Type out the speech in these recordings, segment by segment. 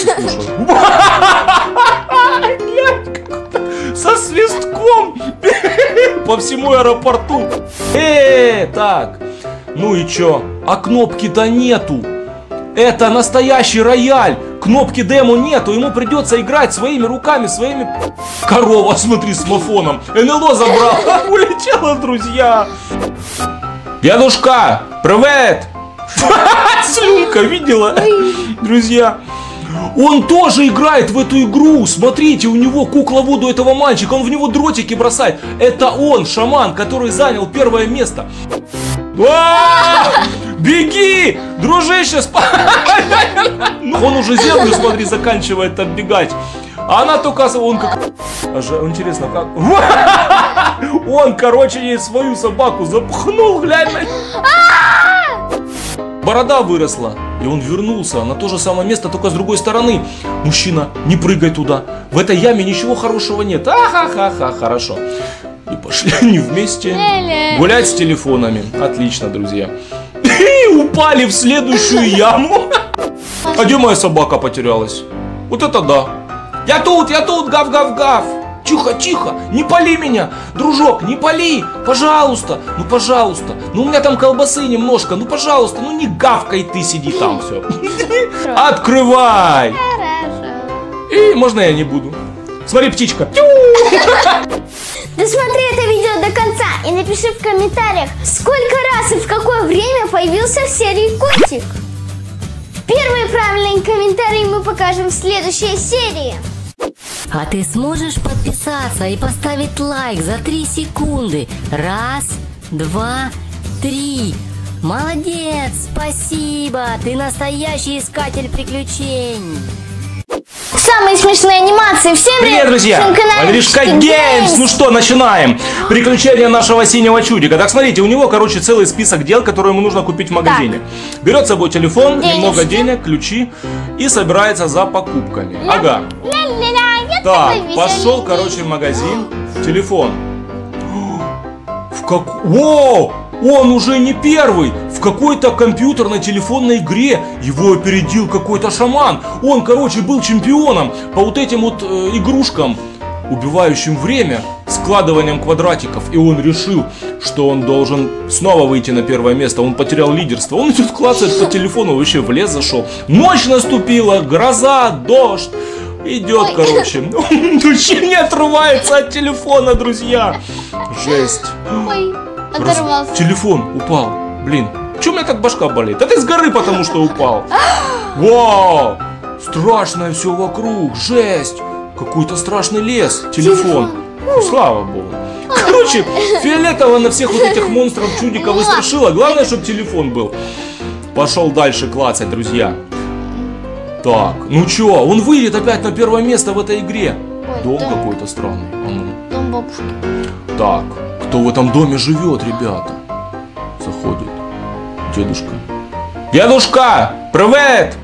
сейчас слушаю. Со свистком по всему аэропорту. Так. Ну и чё? А кнопки-то нету. Это настоящий рояль. Кнопки демо нету. Ему придется играть своими руками, своими... Корова, смотри, с мафоном. НЛО забрал. Улетела, друзья. Дедушка, привет. Слюнка, видела? Друзья. Он тоже играет в эту игру. Смотрите, у него кукла Вуду этого мальчика. Он в него дротики бросает. Это он, шаман, который занял первое место. Беги, дружище, он уже землю, смотри, заканчивает оббегать. А она только, он как... Интересно, как... Он, короче, ей свою собаку запхнул, глянь. Борода выросла, и он вернулся на то же самое место, только с другой стороны. Мужчина, не прыгай туда. В этой яме ничего хорошего нет. Ха-ха-ха, хорошо. И пошли они вместе гулять с телефонами. Отлично, друзья. И упали в следующую яму. А где моя собака потерялась? Вот это да. Я тут, гав-гав-гав. Тихо, тихо, не пали меня, дружок, не пали, пожалуйста, ну пожалуйста. Ну у меня там колбасы немножко, ну пожалуйста, ну не гавкай ты, сиди там, все. Открывай. И можно я не буду. Смотри, птичка. Досмотри это видео до конца и напиши в комментариях, сколько раз и в какое время появился в серии котик. Первый правильный комментарий мы покажем в следующей серии. А ты сможешь подписаться и поставить лайк за 3 секунды? 1, 2, 3. Молодец, спасибо, ты настоящий искатель приключений. Самые смешные анимации всем привет, друзья! Андрюшка Геймс! Ну что, начинаем! Приключения нашего синего чудика. Так, смотрите, у него, короче, целый список дел, которые ему нужно купить в магазине. Так. Берет с собой телефон, немного денег, ключи и собирается за покупками. Ага. Так, пошел, короче, в магазин. Телефон. Воу! Он уже не первый. В какой-то компьютерной телефонной игре его опередил какой-то шаман. Он, короче, был чемпионом по вот этим вот игрушкам, убивающим время, складыванием квадратиков. И он решил, что он должен снова выйти на первое место. Он потерял лидерство. Он идет клацает по телефону, вообще в лес зашел. Ночь наступила, гроза, дождь. Идет, короче. Он вообще не отрывается от телефона, друзья. Жесть. Ой, оторвался. Телефон упал. Блин, чё у меня так башка болит? Да ты с горы потому что упал. Вау! Страшное все вокруг. Жесть. Какой-то страшный лес. Телефон. Ну, слава богу. Короче, фиолетово на всех вот этих монстров чудика выстрашило. Главное, чтобы телефон был. Пошел дальше клацать, друзья. Так, ну чё, он выйдет опять на первое место в этой игре. Ой, дом какой-то странный. Дом бабушки. Так, кто в этом доме живет, ребята? Заходит дедушка. Дедушка, привет!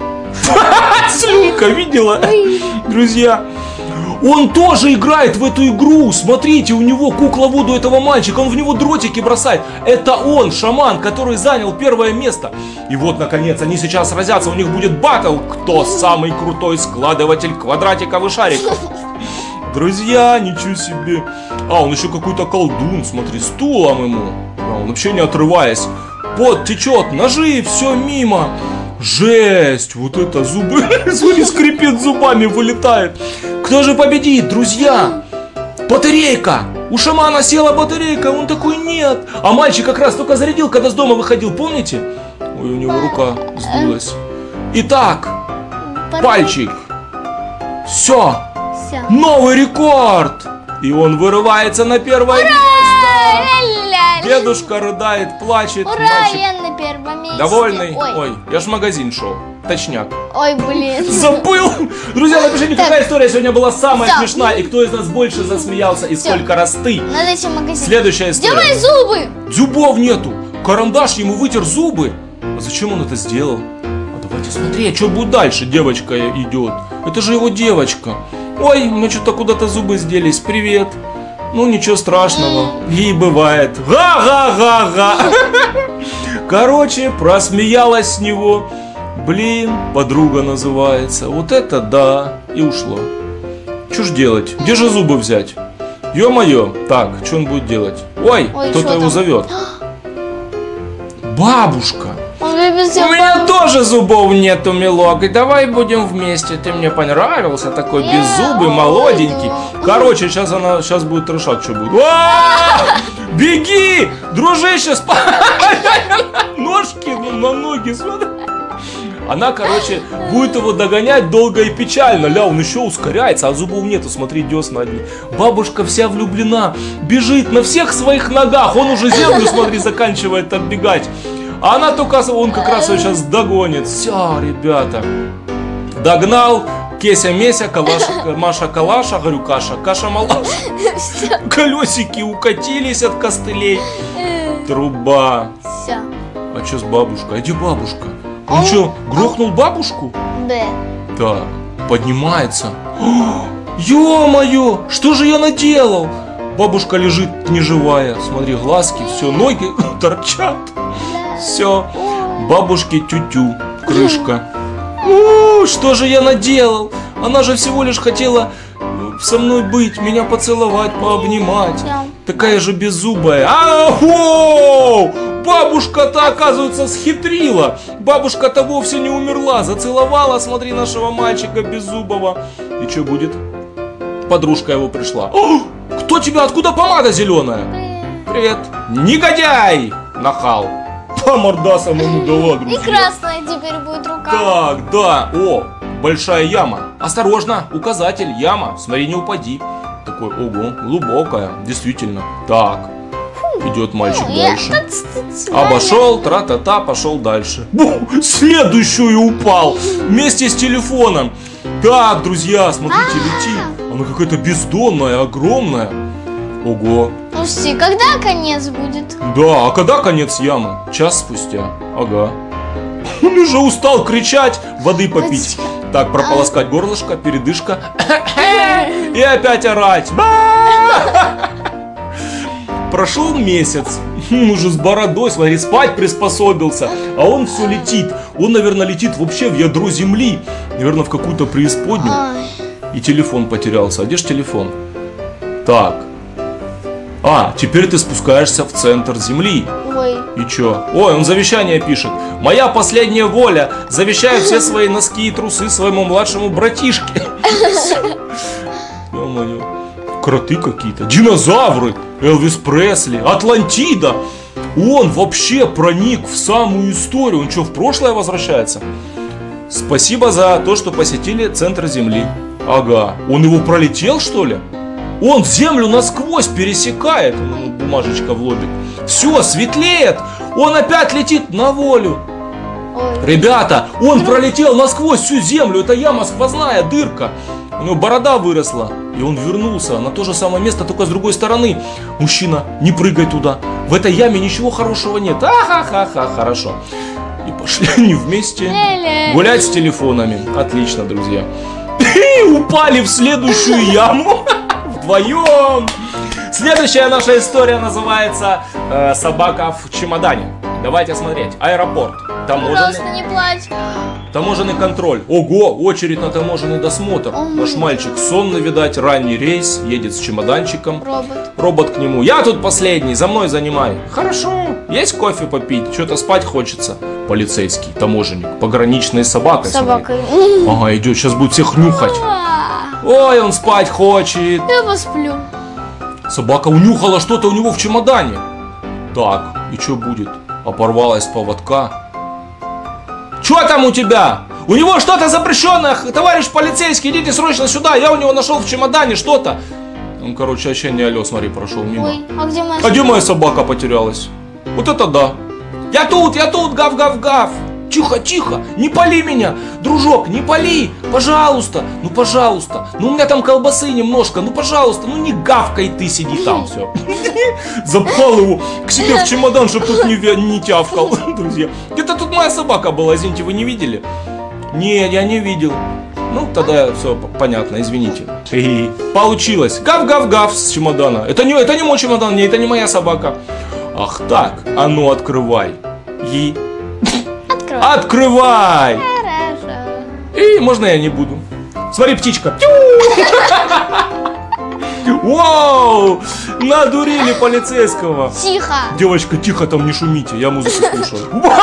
Слюнка, видела? Друзья. Он тоже играет в эту игру. Смотрите, у него кукла Вуду этого мальчика. Он в него дротики бросает. Это он, шаман, который занял первое место. И вот, наконец, они сейчас сразятся. У них будет батл. Кто самый крутой складыватель квадратиков и шариков? Друзья, ничего себе. А, он еще какой-то колдун. Смотри, стулом ему. А, он вообще не отрываясь. Пот течет, ножи, все мимо. Жесть, вот это зубы. Смотри, скрипит зубами, вылетает. Кто же победит, друзья? Батарейка! У шамана села батарейка, он такой нет. А мальчик как раз только зарядил, когда с дома выходил, помните? Ой, у него рука сдулась. Итак, пальчик. Все. Новый рекорд. И он вырывается на первое место. Дедушка рыдает, плачет. Ура, мальчик я на первом месте. довольный. Ой, я ж в магазин шел. Точняк. Ой, блин. Забыл! Друзья, напишите, какая история сегодня была самая смешная, и кто из нас больше засмеялся, и сколько раз ты. Надо еще в магазин. Следующая Где история. мои зубы? Зубов нету. Карандаш ему вытер зубы. А зачем он это сделал? А давайте смотреть, что будет дальше. Девочка идет. Это же его девочка. Ой, у меня что-то куда-то зубы сделались. Привет. Ну, ничего страшного. Ей бывает. Га-га-га-га. Короче, просмеялась с него. Блин, подруга называется. Вот это да. И ушло. Что ж делать? Где же зубы взять? Ё-моё. Так, что он будет делать? Ой, кто-то его зовет. Бабушка. У меня тоже зубов нету, милок. И давай будем вместе. Ты мне понравился, такой беззубый, молоденький. Короче, сейчас будет трешак, что будет. Беги, дружище, ножки на ноги, смотри. Она, короче, будет его догонять долго и печально. Ля, он еще ускоряется, а зубов нету, смотри, десна одни. Бабушка вся влюблена, бежит на всех своих ногах. Он уже землю, смотри, заканчивает оббегать. А она только, он как раз ее сейчас догонит. Все, ребята. Догнал. Кеся-меся, Маша-калаша, говорю, каша-малаша. Колесики укатились от костылей. Труба. Все. А что с бабушкой? А где бабушка? Он что, грохнул бабушку? Да. Так, поднимается. Ё-моё, что же я наделал? Бабушка лежит неживая. Смотри, глазки, все, ноги торчат. Все, бабушке тю-тю, крышка. Что же я наделал? Она же всего лишь хотела со мной быть, меня поцеловать, пообнимать. Такая же беззубая. Ау! Бабушка-то, оказывается, схитрила. Бабушка-то вовсе не умерла. Зацеловала, смотри, нашего мальчика беззубого. И что будет? Подружка его пришла. О, кто тебя? Откуда помада зеленая? Привет. Негодяй! Нахал. По мордасам ему дала, друзья. И красная теперь будет рука. Так, да. О, большая яма. Осторожно, указатель, яма. Смотри, не упади. Такой, ого, глубокая. Действительно. Так. Идет мальчик дальше. Обошел, тра-та-та, пошел дальше. Следующую упал. Вместе с телефоном. Так, друзья, смотрите, летит. Она какая-то бездонная, огромная. Ого. Слушайте, когда конец будет? Да, а когда конец ямы? Час спустя. Ага. Он уже устал кричать, воды попить. Так, прополоскать горлышко, передышка. И опять орать. Прошел месяц. Он уже с бородой, смотри, спать приспособился. А он все летит. Он, наверное, летит вообще в ядро земли. Наверное, в какую-то преисподнюю. И телефон потерялся. А где же телефон? Так. А, теперь ты спускаешься в центр земли. Ой. И чё? Ой, он завещание пишет. Моя последняя воля. Завещаю все свои носки и трусы своему младшему братишке. Ё-моё. Кроты какие-то. Динозавры. Элвис Пресли. Атлантида. Он вообще проник в самую историю. Он что, в прошлое возвращается? Спасибо за то, что посетили центр земли. Ага. Он его пролетел, что ли? Он землю насквозь пересекает. Бумажечка в лобик. Все, светлеет. Он опять летит на волю. Ой. Ребята, он пролетел насквозь всю землю. Это яма сквозная, дырка. У него борода выросла. И он вернулся на то же самое место, только с другой стороны. Мужчина, не прыгай туда. В этой яме ничего хорошего нет. Ха-ха-ха-ха, хорошо. И пошли они вместе гулять с телефонами. Отлично, друзья. И упали в следующую яму. Вдвоем. Следующая наша история называется «Собака в чемодане». Давайте смотреть. Аэропорт. Пожалуйста, не плачь. Таможенный контроль. Ого, очередь на таможенный досмотр. Наш мальчик сонный, видать, ранний рейс, едет с чемоданчиком. Робот к нему. Я тут последний, за мной занимай. Хорошо. Есть кофе попить? Что-то спать хочется. Полицейский, таможенник, пограничная собака. Собакой. Ага, идет, сейчас будет всех нюхать. Ой, он спать хочет. Я посплю. Собака унюхала что-то у него в чемодане. Так, и что будет? Порвалась поводка. Что там у тебя? У него что-то запрещенное, товарищ полицейский, идите срочно сюда, я у него нашел в чемодане что-то. Он, короче, вообще не алё, смотри, прошел мимо. Ой, а где моя собака? А где моя собака потерялась? Вот это да. Я тут, гав-гав-гав. Тихо, тихо, не пали меня, дружок, не пали, пожалуйста, ну пожалуйста, ну у меня там колбасы немножко, ну пожалуйста, ну не гавкай ты, сиди там, все. Запал его к себе в чемодан, чтобы тут не тявкал, друзья. Где-то тут моя собака была, извините, вы не видели? Нет, я не видел. Ну, тогда все понятно, извините. Получилось. Гав-гав-гав с чемодана. Это не мой чемодан, не, это не моя собака. Ах так, а ну открывай. Открывай! И можно я не буду. Смотри, птичка. Вау! Надурили полицейского. Тихо. Девочка, тихо, там не шумите, я музыку слушаю.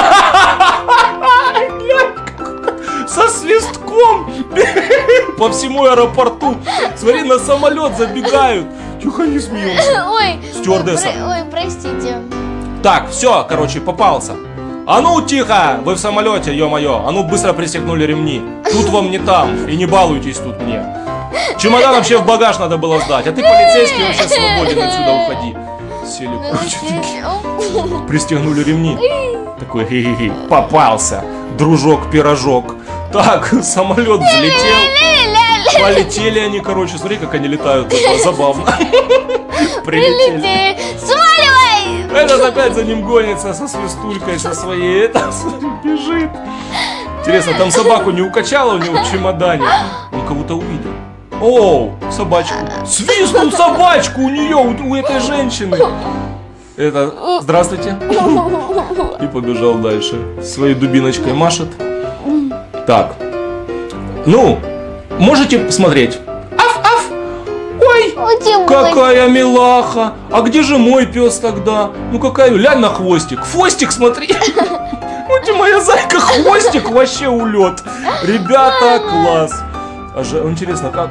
Со свистком по всему аэропорту. Смотри, на самолет забегают. Тихо, не смеемся. Ой, Стюардесса. ой, простите. Так, все, короче, попался. А ну тихо, вы в самолете, ё-моё. А ну быстро пристегнули ремни. Тут вам не там, и не балуйтесь тут мне. Чемодан вообще в багаж надо было сдать. А ты полицейский, вообще свободен, отсюда уходи. Сели, короче, такие. Пристегнули ремни. Такой, хе-хе-хе, попался. Дружок-пирожок. Так, самолет взлетел. Полетели они, короче, смотри, как они летают. Это забавно. Прилетели. Сваливай! Этот опять за ним гонится со свистулькой, со своей. Это бежит. Интересно, там собаку не укачало у него в чемодане? Он кого-то увидел. Оу, собачку. Свистнул собачку у нее, у этой женщины. Это, здравствуйте. И побежал дальше. Своей дубиночкой машет. Так. Ну, можете смотреть. Аф-аф. Ой, какая милаха. А где же мой пес тогда? Ну какая, глянь на хвостик. Хвостик, смотри. Вот и моя зайка, хвостик вообще улет. Ребята, класс. Интересно, как?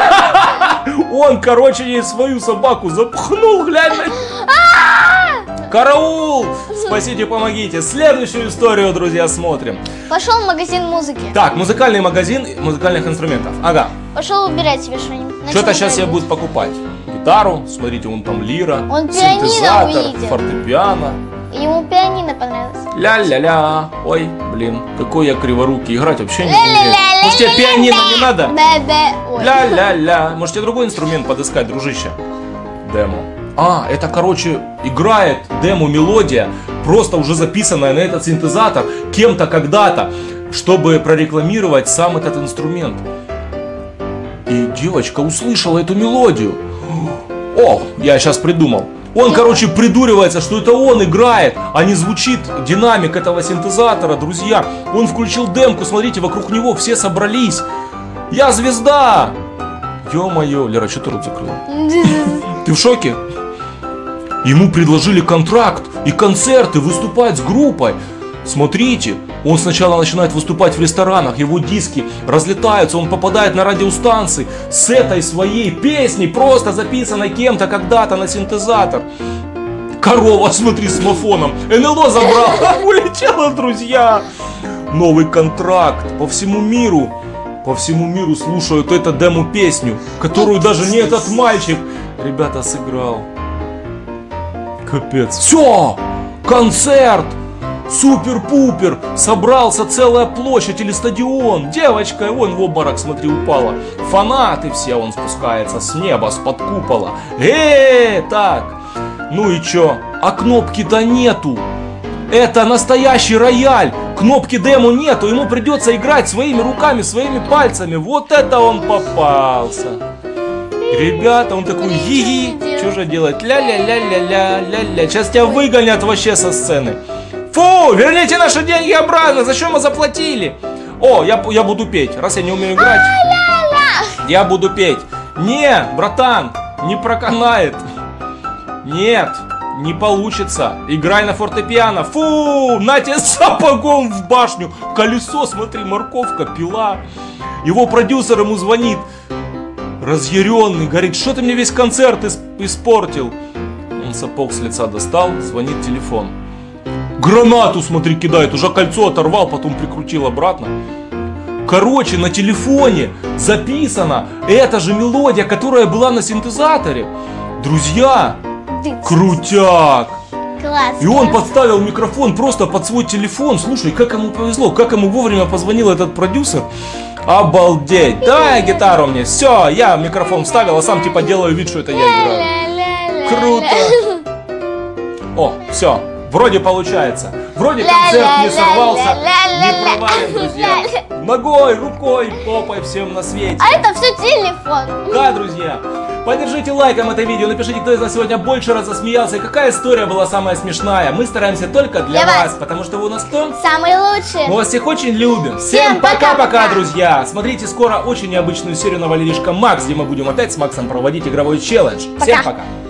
Он, короче, ей свою собаку запхнул, глянь на... Караул! Спасите, помогите. Следующую историю, друзья, смотрим. Пошел в магазин музыки. Так, музыкальный магазин музыкальных инструментов. Ага. Пошел убирать себе что-нибудь. Что-то сейчас себе будет покупать. Гитару, смотрите, вон там лира, Он пианино синтезатор, увидел. фортепиано. Ему пианино понравилось. Ля-ля-ля. Ой, блин, какой я криворукий. Играть вообще не умею. Может, тебе пианино не надо? Ля-ля-ля. Может, тебе другой инструмент подыскать, дружище? Демо. А, это, короче, играет демо-мелодия, просто уже записанная на этот синтезатор кем-то когда-то, чтобы прорекламировать сам этот инструмент. И девочка услышала эту мелодию. О, я сейчас придумал. Он, короче, придуривается, что это он играет, а не звучит динамик этого синтезатора, друзья. Он включил демку, смотрите, вокруг него все собрались. Я звезда! Ё-моё, Лера, что ты рот закрыла? Ты в шоке? Ему предложили контракт и концерты, выступать с группой. Смотрите, он сначала начинает выступать в ресторанах, его диски разлетаются, он попадает на радиостанции с этой своей песней, просто записанной кем-то когда-то на синтезатор. Корова, смотри, с мафоном. НЛО забрал, улетела, друзья. Новый контракт по всему миру. По всему миру слушают эту демо-песню, которую даже не этот мальчик, ребята, сыграл. Капец. Все! Концерт! Супер-пупер! Собрался целая площадь или стадион. Девочка, вон в обморок, смотри, упала. Фанаты все, он спускается с неба, с-под купола. Так. Ну и чё? А кнопки-то нету. Это настоящий рояль. Кнопки демо нету. Ему придется играть своими руками, своими пальцами. Вот это он попался. Ребята, он такой, ги-ги, что же делать? Ля-ля-ля-ля-ля-ля-ля. Сейчас тебя выгонят вообще со сцены. Фу, верните наши деньги обратно, зачем мы заплатили? О, я буду петь, раз я не умею играть. Я буду петь. Не, братан, не проканает. Нет, не получится. Играй на фортепиано. Фу, на тебе сапогом в башню. Колесо, смотри, морковка, пила. Его продюсер ему звонит. Разъяренный, говорит, что ты мне весь концерт испортил? Он сапог с лица достал, звонит телефон. Гранату, смотри, кидает, уже кольцо оторвал, потом прикрутил обратно. Короче, на телефоне записана эта же мелодия, которая была на синтезаторе. Друзья, крутяк! Класс. И он подставил микрофон просто под свой телефон. Слушай, как ему повезло, как ему вовремя позвонил этот продюсер. Обалдеть! Дай гитару мне. Все, я микрофон вставил, а сам типа делаю вид, что это я играю. Круто! О, все, Вроде получается. Вроде концерт не сорвался, не провален, друзья. Ногой, рукой, попой, всем на свете. А это все телефон. Да, друзья. Поддержите лайком это видео, напишите, кто из нас сегодня больше раз засмеялся и какая история была самая смешная. Мы стараемся только для вас, потому что вы у нас кто? Самый лучший. Мы вас всех очень любим. Всем пока-пока, друзья. Смотрите скоро очень необычную серию на Валеришка Макс, где мы будем опять с Максом проводить игровой челлендж. Всем пока.